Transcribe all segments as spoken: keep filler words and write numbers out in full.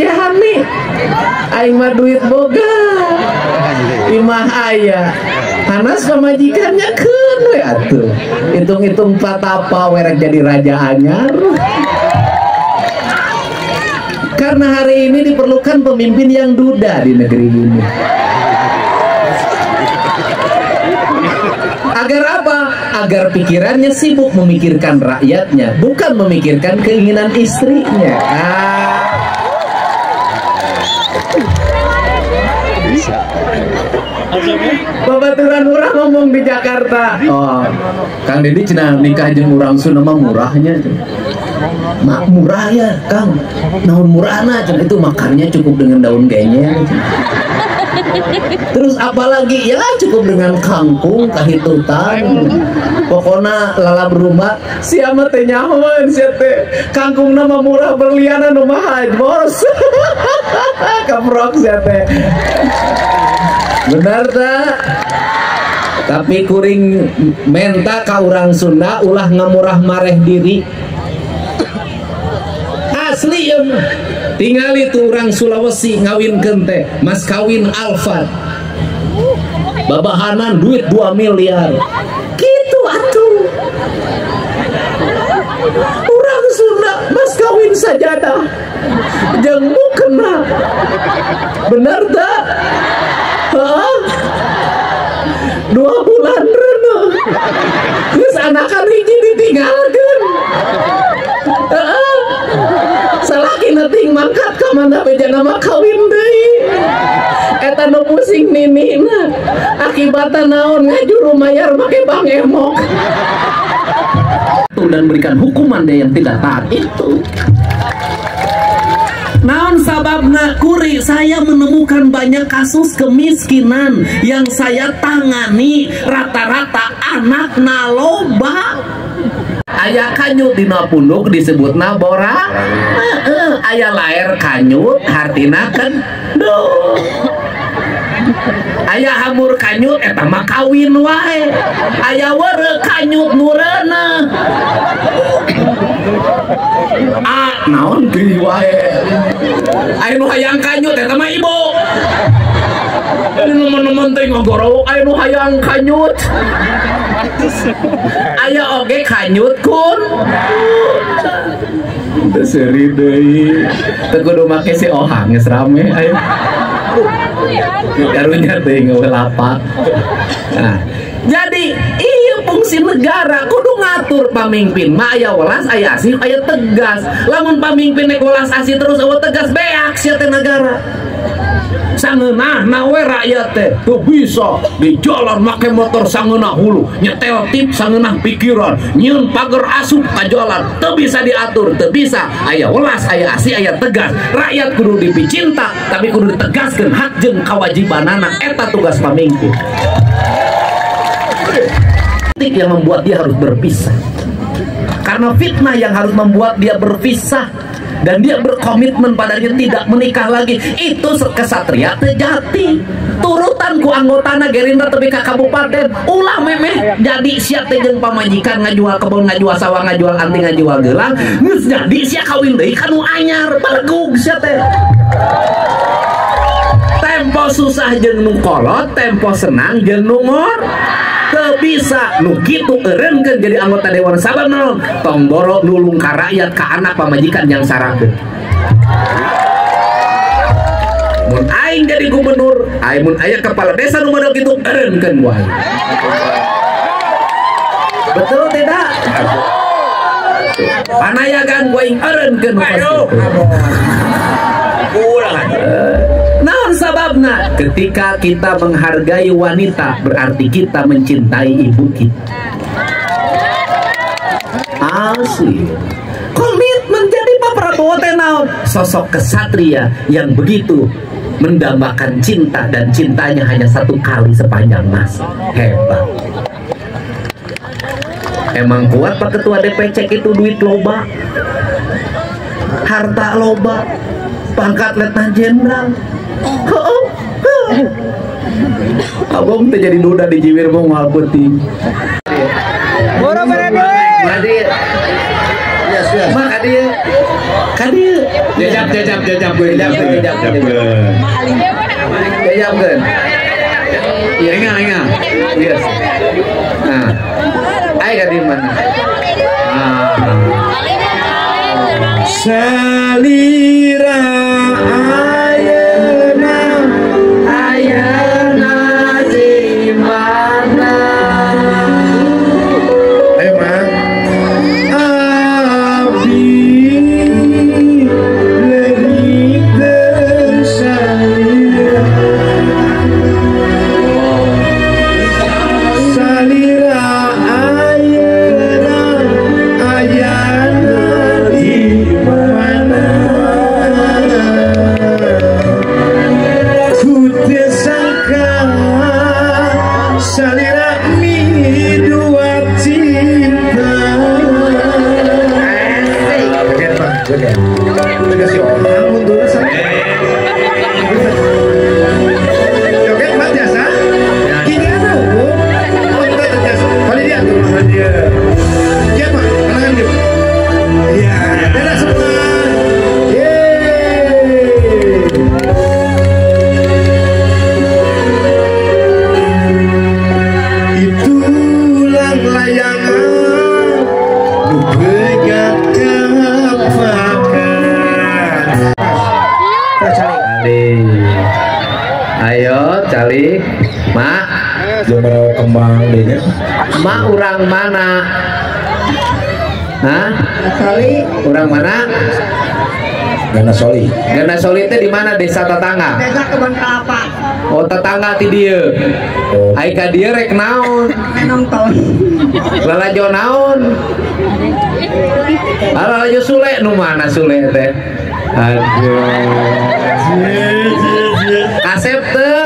pelecehan nih. Aing mah duit boga, imah ayah. Hanas pamajikannya keun we atuh. Hitung-hitung patapa werek jadi raja anyar. Karena hari ini diperlukan pemimpin yang duda di negeri ini. Agar apa? Agar pikirannya sibuk memikirkan rakyatnya, bukan memikirkan keinginan istrinya. Ah. Babaturan orang ngomong di Jakarta. Oh, Kang Deddy cenah nikah jeung urang Sunda mah murahnya. Mak murah ya, Kang. Naon murahna cenah itu makannya cukup dengan daun genyel. Terus apalagi ya cukup dengan kangkung kahitutan. Pokoknya lala berumah siapa teh nyahoan sia teh kangkung nama murah berliana nu mahal bos. Kaprok sia teh. Benar tak? Tapi kuring menta ka urang Sunda ulah ngamurah mareh diri. Asli ya. Tinggal itu orang Sulawesi ngawinkeun teh mas kawin Alfat. Babahanan duit dua miliar. Gitu atuh. Orang Sunda mas kawin sajadah. Jeung mukena. Benar tak? Hah? Dua bulan rena. Geus anakan hiji ditinggalkeun. Heeh. Salaki nating mangkat ka mana beja nama kawin deui. Eta nu pusing ninina. Akibatna naon ngajuru mayar make bang emok. Dan berikan hukuman dia yang tidak taat itu. Naon sababna kuri saya menemukan banyak kasus kemiskinan yang saya tangani rata-rata anak naloba. Aya kanyut dina punduk disebutna bora. Heeh, aya laer kanyut hartina kendul. Aya hamur kanyut eta mah kawin wae. Aya weureu kanyut nureuna. Ah, naon deui wae. Aya nu hayang kanyut eta mah ibu. Ini teman-teman teh ngogoro aya nu hayang kanyut. Aya oge kanyut kun. Teu seuri deui. Teu kudu make si ohang geus rame aya. Karunya teh ngelapak. Nah, jadi iya fungsi negara kudu ngatur pamimpin mah aya welas aya asih aya tegas. Lamun pamimpin nek welas asih terus eueuh tegas beak sia teh negara. Sangeunah nawe rakyat teh tuh bisa di jalan make motor sangeunah hulu nyetel tip sangeunah pikiran nyieun pager asup ka jalan teu bisa diatur teu bisa aya welas aya asih aya tegas rakyat kudu dipicinta tapi kudu ditegaskeun hak jeung kewajibanana eta tugas pamimpin yang membuat dia harus berpisah karena fitnah yang harus membuat dia berpisah dan dia berkomitmen padanya tidak menikah lagi itu kesatria tejati turutan ku anggotana Gerindra tepi ka kabupaten ulah memeh jadi sia teh jeung pamajikan ngajual kebon ngajual sawah ngajual anting ngajual gelang geus jadi sia kawin deui ka nu anyar balegug sia teh tempo susah jeung nu kolot tempo senang jeung nu ngor teu bisa nu kitu eureunkeun jadi anggota dewan sabab naon tong boro nulung ka rakyat ka anak pamajikan yang sarakeun mun aing jadi gubernur aing mun aya kepala desa nu model kitu eureunkeun wae betul tidak panayagan ku aing eureunkeun ulang naon sababna ketika kita menghargai wanita berarti kita mencintai ibu kita asli komitmen jadi Pak Prabowo teh naon sosok kesatria yang begitu mendambakan cinta dan cintanya hanya satu kali sepanjang masa hebat emang kuat Pak Ketua D P C itu duit loba harta loba pangkat letnan jenderal. Oh, oh. Abang teh jadi duda di jiwir mau ngal peuting. Boro beredoi. Yes, yes. dia. Ka dia. Jajab jajab jajab gue jajab jajab jajab. Jajabkeun. Ingat ingat. Yes. Nah. Ai ka di mana? Ah. Salira ayeuna ayeuna di mana? Ayo mah. Abi lebih tersalira. Salira ayeuna ayeuna di mana? Ku tersangka salira mi dua cinta. Joget Pak, joget. Joget si orang mundur saya. Joget Pak jasa. Gini ada Bu. Oh kita terjasa. Kali dia tuh kali dia. Ya Pak, kalangan dia. Iya, dadah semua. Yeay. Itulah layangan nu begat kapakan. Calik. Ayo calik. Mak, Jumlah kembang deh. mak urang mana? Hah? Kali Urang mana? Gana soli. Gana Soli teh di mana? Desa tetangga. desa kebun kelapa Oh, tetangga ti dieu. Oh. Ai ka dieu rek naon? nonton Lalajo naon? Ah, lalajo Sule nu mana Sule teh? Aduh. Asep teu?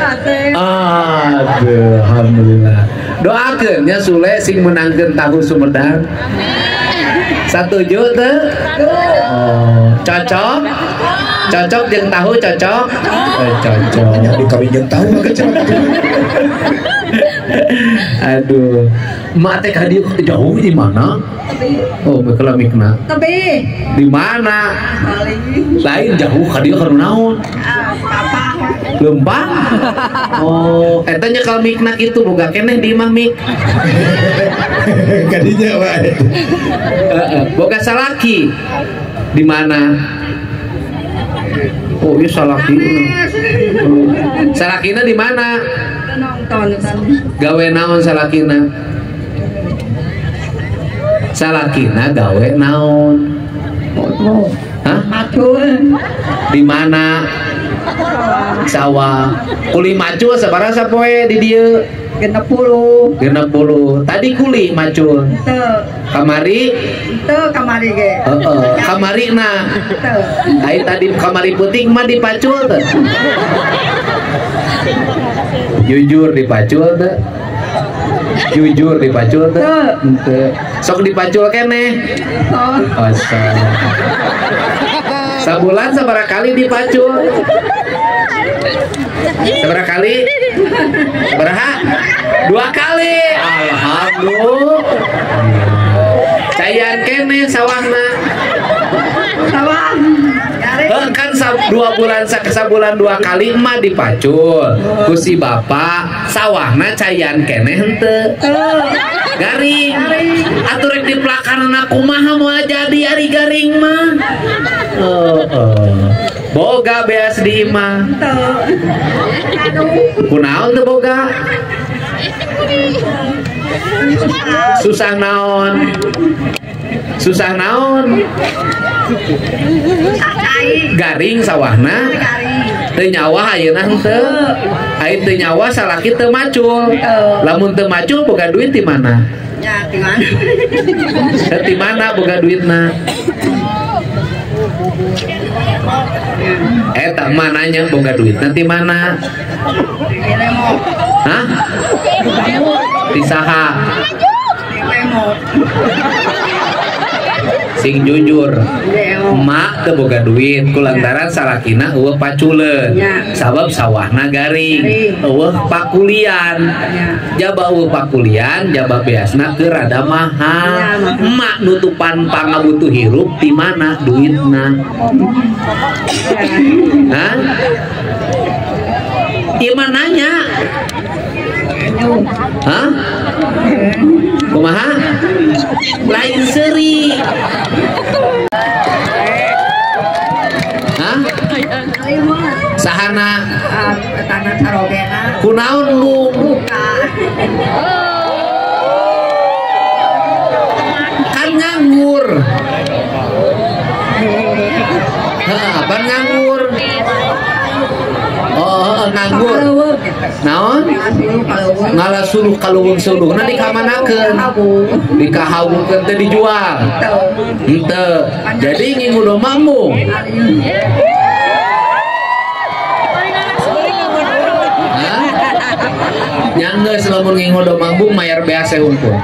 Aduh, alhamdulillah. Doakeun nya Sule sing menangkeun tahu Sumedang. Satuju teu? Oh, cocok? Cocok jeung tahu cocok? Eh, cocok. Di kami jeung tahu kecil. Aduh, mak teh ka dieu jauh di mana? Oh, bekala mikna. tapi Di mana? kali Lain jauh ka dieu kana naon? apa Lembang? Oh, eta nya kalau mikna kitu boga keneh di imah mik. Kadinya wae. Heeh, boga salaki. Di mana? Oh, iya salaki. Oh. Salakina di mana? nonton Gawe naon salakina? Salakina gawe naon? Hah? matul Di mana? Sawah. Kuli macul sabaraha sapoe di dieu? genep puluh genep puluh. Tadi kuli macul. te Kamari? te kamari ge Heeh, kamarina. te Ai tadi kamari putih mah dipacul teh. Jujur dipacul teh. Jujur dipacul teh. Henteu. Sok dipacul keneh. oh Asal. Sabulan sabaraha kali dipacul? Sabaraha kali? Sabaraha? Dua kali. Alhamdulillah. Cayan keneh sawahna. sawah cari Eh, kan sa- dua bulan sa sabulan dua kali emak dipacul ku si bapak sawahna cayan keneh henteu te garing atuh rek dipelakanana kumaha moal jadi ari garing mah. Heeh. Boga beas di imah. te aduh Kunaon teu boga? Susah naon? Susah naon? cai Garing sawahna. cari Teu nyawa ayeuna henteu. Ai teu nyawa salaki teu macul. Lamun teu macul boga duit di mana? ya di mana Teu di mana boga duitna? Eta mah nanya boga duitna di mana? di lemo Hah? Di saha? di lemo sing jujur. Mak teu boga duit kulantaran salakina eueuh paculeun. Sabab sawahna garing. Eueuh pakulian. Jaba eueuh pakulian, jaba beasna keur rada mahal. Mak nutupan pangabutuh hirup di mana duitna? Hah? Iman nanya. Hah? Kumaha? Lain seri. Hah? Sahana tangan sarogena kunaon bu? Kan nganggur. Heeh, apa nganggur? Oh, nganggur. Naon? Ngalah suluh kaluwung suluh. Nah dikamanakeun? Dikahawungkeun teh dijual. Henteu. Jadi ngingu domba mung. Yang geus lamun ngingu domba mung mayar bea seungkul.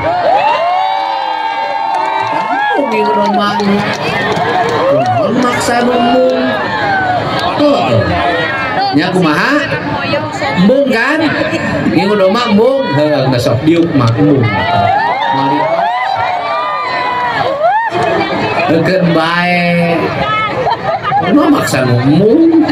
Ngingu domba mung. Kunaon maksa mung? Tuh. Nya kumaha? Embung kan? Ngingu domba embung, heuh geus sok diuk mah embung. Eukeun bae. Kumaha maksa embung?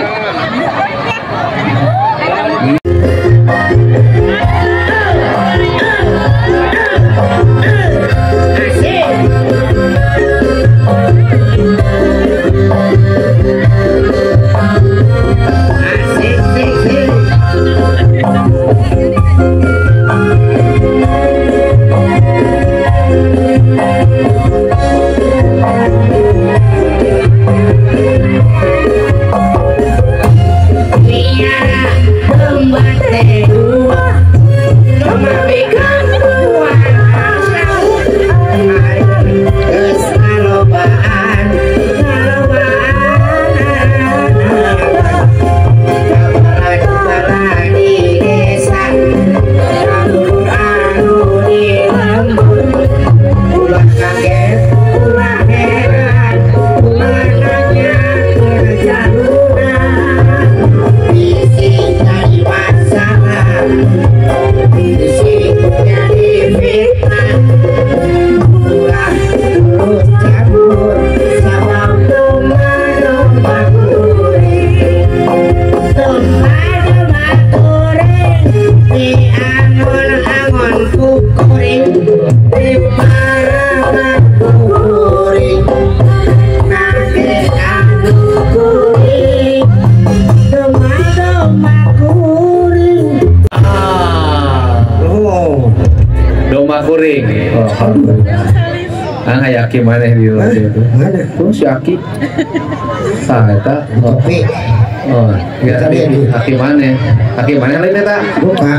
Ah, Aki mana di luar itu? Mana? Tuh si Aki. Ah, eta. Oh, oh, ya Aki mana? Aki mana lain eta? Bukan.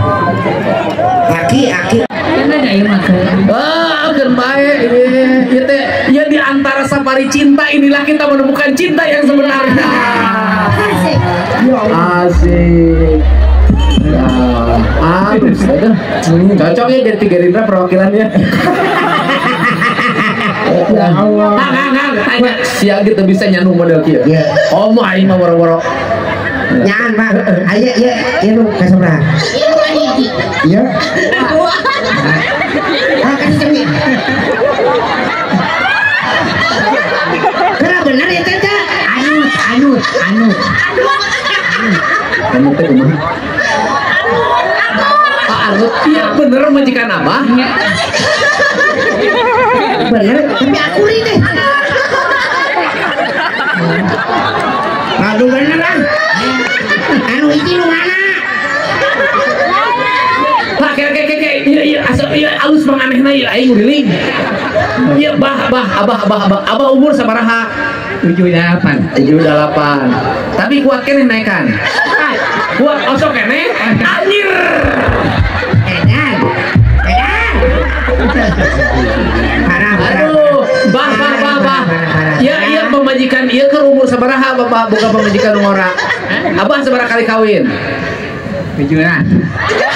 Aki, Aki. Wah, akan baik ini. Ya teh, ya di antara safari cinta inilah kita menemukan cinta yang sebenarnya. Asik. Asik. Ya, halus, aduh. Cocok ya jadi Gerindra perwakilannya. Ya Allah. Nah, nah, nah, tanya. Siang kita bisa nyanu model kia. Oh, mau aing mah woro-woro. Nyan, Pak. Ayo, ya, ya lu ke sebelah. Iya. Ah, kan cermin. Karena benar ya, Tete. Anut, anut, anut. Kamu teh kumaha? Anut, iya bener majikan Abah. Bener, tapi aku ini. Aduh beneran. Anu iki lu mana? Pak, kayak kayak kayak iya iya asal iya alus manganehna ieu aing uliling. Iya bah bah abah abah abah abah umur sabaraha? tujuh puluh delapan. tujuh puluh delapan. Tapi kuat keneh naekan. Kuat osok keneh anjir. Edan. Edan. Parah, parah. Aduh, bah bah bah bah. Ya iya pemajikan ieu keur umur sabaraha Bapak boga pemajikan umurna? Abah sabaraha kali kawin? Tujuan.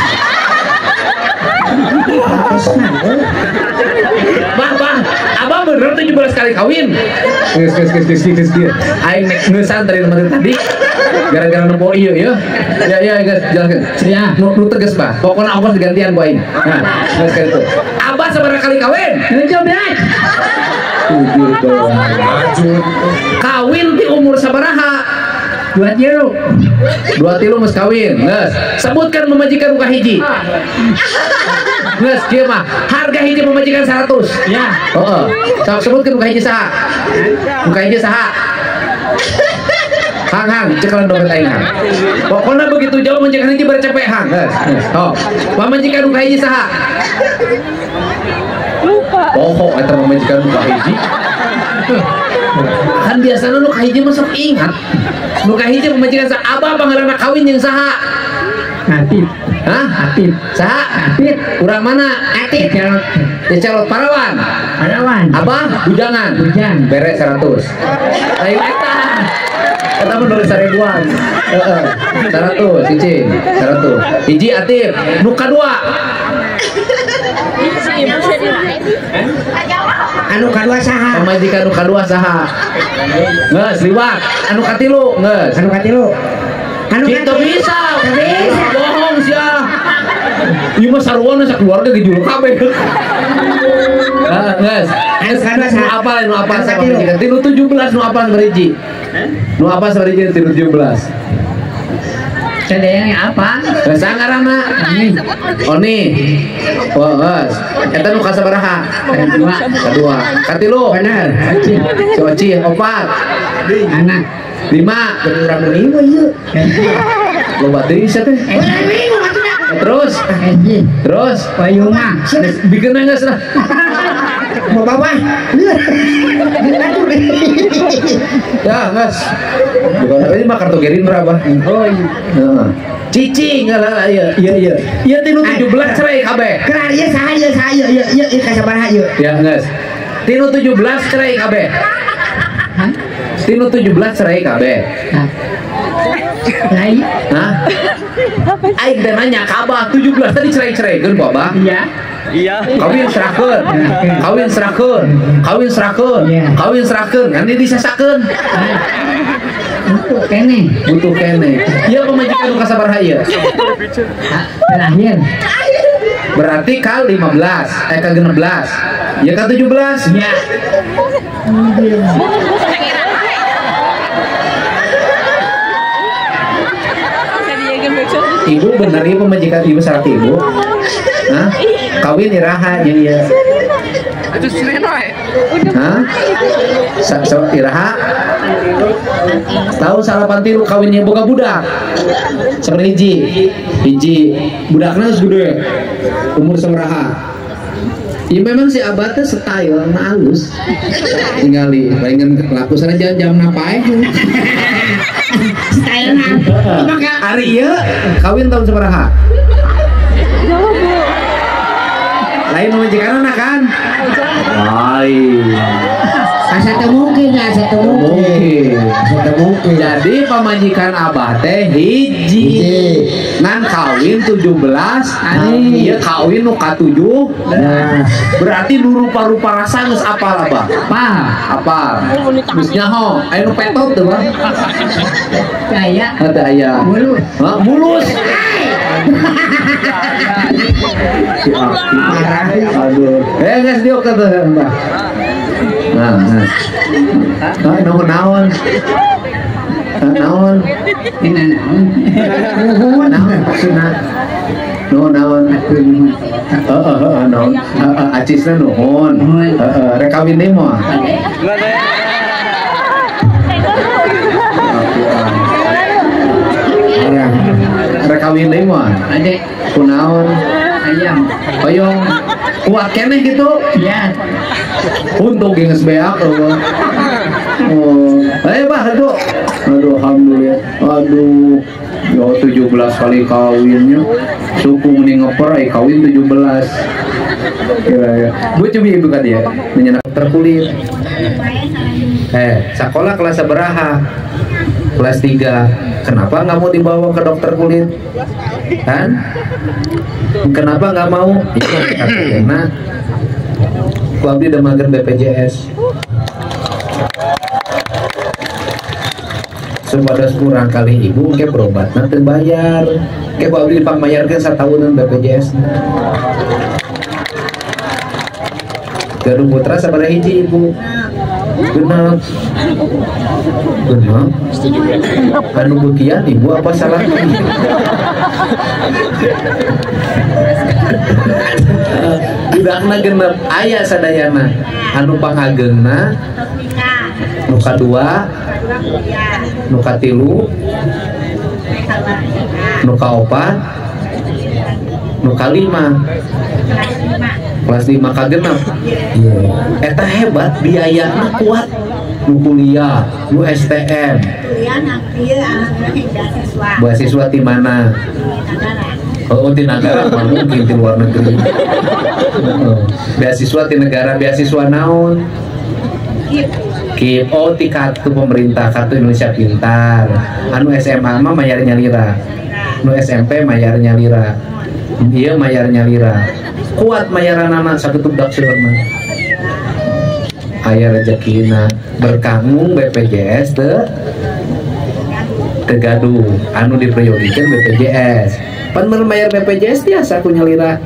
Bah bah, abah bener tujuh belas kali kawin. Geus geus geus geus geus geus. Aing nek ngeusan dari teman tadi. Gara-gara nempo ieu ya. Ya ya geus jelaskeun. Ya, nu nu tegas Pak. Pokona ongkos digantian ku aing. Nah, geus kitu. Abah sabaraha kali kawin? tujuh belas. tujuh belas. Kawin di umur sabaraha? Dua tilu. Dua tilu mus kawin. Geus. Sebutkan memajikan muka hiji. Geus kieu mah. Harga hiji memajikan seratus. Ya. Heeh. Sok sebutkan muka hiji saha? Muka hiji saha? Hang hang, cekalan dompet aing hang. Pokona begitu jauh menjakan hiji bercepek hang. Geus. Oh. Pamajikan muka hiji saha? Lupa. Poho eta mamajikan muka hiji. Kan biasanya nu kahiji masuk ingat. Nu kahiji pemajikan sa abah pangaranna kawin jeung saha? Atit. Hah? Atit. Saha? Atit. Urang mana? Atit. Calot. Ya calot Parawan. Parawan. Abah bujangan. Bujang. Beres seratus. Lain eta. Eta mah nulis seribuan. Heeh. seratus cicing. seratus. Hiji Atit. Nu kadua. Anu kadua saha? Pamajikan anu kadua saha? Geus liwat. Anu katilu geus. Anu katilu. Anu kitu bisa. Bisa. Bohong sia. Ieu mah sarwana sakeluarga gejuluk kabeh. Heeh, geus. Anu kadua saha? Nu apal nu apal saha pamajikan? Tilu tujuh belas nu apal beriji. Nu apal beriji tilu tujuh belas. Cadayang apa? Bahasa ngaranna Oni. Oh, geus. Eta nu kasabaraha? Kedua. Kedua. Katilu. Bener. Soci opat. Anak. Lima. Urang lima ieu. Loba teuing sia teh. Terus. Terus. Payungan. Bikin geus lah. Mau bawa? Ya, Mas. Bukan ini mah kartu Gerindra, Bah. Oh iya. Heeh. Cicing lah ieu. Iya iya. Ieu tinu tujuh belas cerai kabeh. Kelar ieu saha ieu saha ieu ieu ieu ieu kasabaraha ieu? Ya, Mas. Tinu tujuh belas cerai kabeh. Hah? Tinu tujuh belas cerai kabeh. Hah? Lain? Hah? Aing teh nanya ka Abah tujuh belas tadi cerai-ceraikeun ku Abah? Iya. Iya. Kawin serahkeun. Kawin serahkeun. Kawin serahkeun. Kawin serahkeun. Kan disasakeun. Butuh kene. Butuh kene. Ieu pamajikan nu kasabaraha ieu? Terakhir. Berarti ka lima belas, eh ka enam belas. Ya ka tujuh belas. Iya. Ibu bener ieu pemajikan ibu sareng ibu. Hah? Kawin iraha jeung ieu. Atuh sirena we. Hah? Sa sa iraha. Tahu salapan tilu kawinnya boga budak. Sabar hiji. Hiji budakna geus gede. Umur sabaraha? Ya memang si Abah teh style na halus. Tinggali palingan laku sana jam-jam napae. Style na. Ari ieu kawin tahun sabaraha? Lain majikanana kan? Lain. Asa teu mungkin, asa teu mungkin. Asa teu mungkin. Jadi pamajikan Abah teh hiji. Ngan kawin tujuh belas, ani ieu kawin nu ka tujuh. Berarti nu rupa-rupa rasa geus apal Abah. Apal, apal. Geus nyaho, aya nu petot teu, Bang. Aya. Ada aya. Mulus. Hah, mulus. Aduh. Eh, geus diuk teh, Mbah. Nah, nah. Ah, naon naon. Naon. Ini naon. Naon maksudna. Naon naon. Heeh, heeh, naon. Acisna nuhun. Heeh, rek kawin deui moal. Rek kawin deui moal. Adek kunaon? Ayam. Hoyong. Kuat keneh gitu? Iya. Untung geus beak eueuh. Oh, eh Bah itu. Aduh alhamdulillah. Aduh. Yo tujuh belas kali kawinnya. Suku mending ngeper ai kawin tujuh belas. Kira ya. Gue coba ibu kan dia menyenang terkulit. Eh, sekolah kelas sabaraha? Kelas tiga. Kenapa nggak mau dibawa ke dokter kulit? Kan? Kenapa nggak mau? Itu karena ku abdi demakeun B P J S sepada kurang kali ibu ke berobatna teu bayar ke ku abdi dipamayarkeun satahunan B P J S Gaduh putra sabaraha hiji ibu genep genep anu bekian ibu apa salahnya budakna genep aya sadayana anu pangageungna nu kadua nu katilu nu kaopat nu kalima kelas lima ka genep eta hebat biayana kuat nu kuliah nu S T M beasiswa di mana oh di negara mungkin di luar negeri beasiswa di negara beasiswa naon K I P oh ti kartu pemerintah kartu Indonesia Pintar anu S M A mah mayarnya lira nu S M P mayarnya lira iya mayarnya lira kuat mayaran anak saketuk dak seueurna aya rezekina berkanggung B P J S teu teu gaduh anu dipriorikeun B P J S pan mun mayar B P J S biasa ku nyalira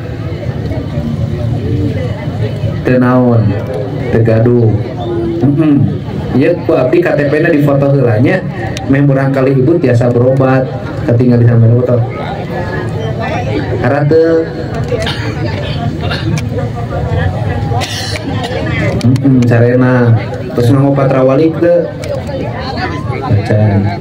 teu naon teu gaduh heeh ieu ku abdi K T P-na difoto heula nya meh murang kali ibu tiasa berobat ketinggal di sampean foto karate hmm, carena terus ngopat rawalik deh bacan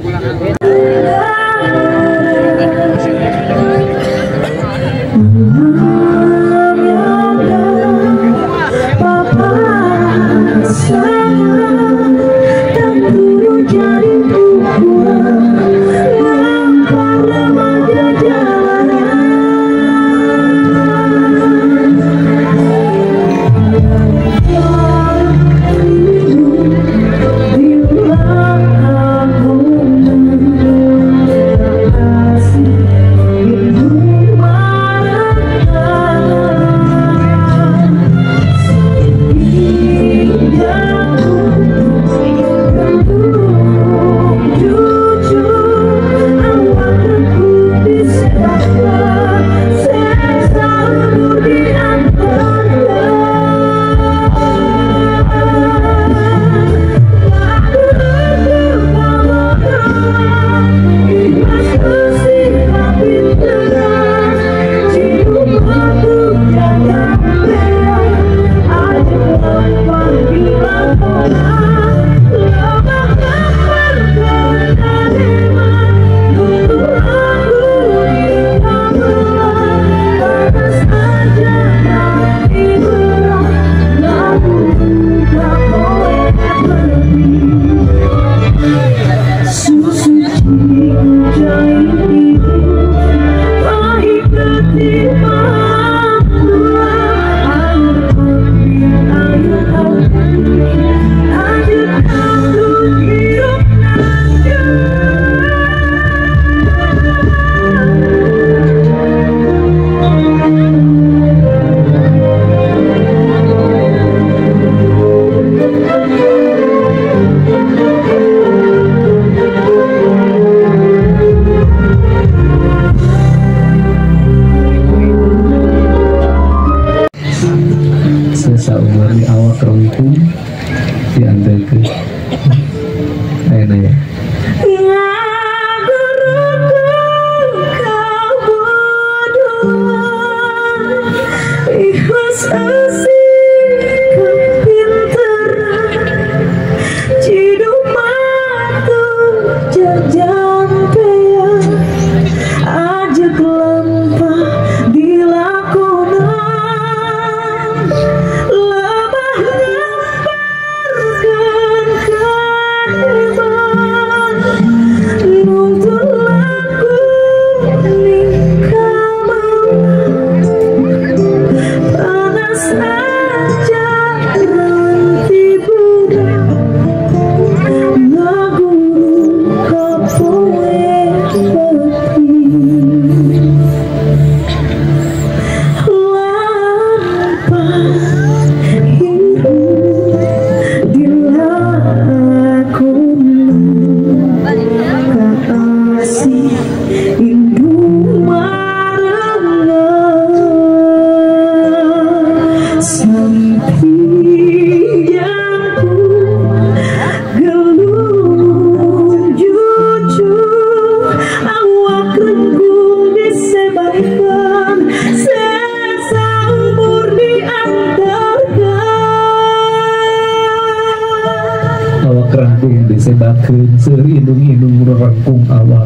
disebakeun seueur indung-indung rangkung awak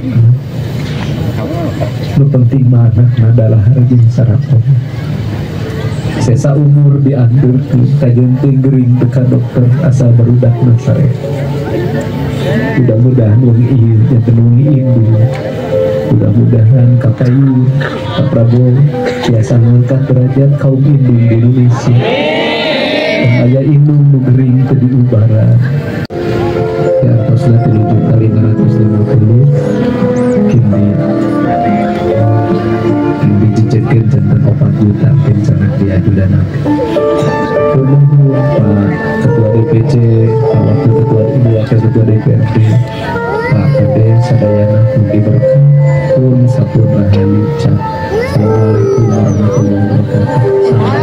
nu penting mana adalah jeung sarapan sesa umur diandeurkeun kajenting gering teka dokter asal barudak nasare mudah-mudahan wong ieu janten wong indung mudah-mudahan Kak Kayu Kak Prabowo biasa mengangkat derajat kaum indung di Indonesia aya indung nu gering teu diubaran ya tosna tilu juta lima ratus lima puluh kini kini dicecekeun janten opat juta pencanak diajudanan nuhun Pak Ketua D P C Pak Wakil Ketua Ibu Wakil Ketua D P R D Pak Kade sadayana mugi berkah pun sapun rahayu. Assalamualaikum warahmatullahi wabarakatuh.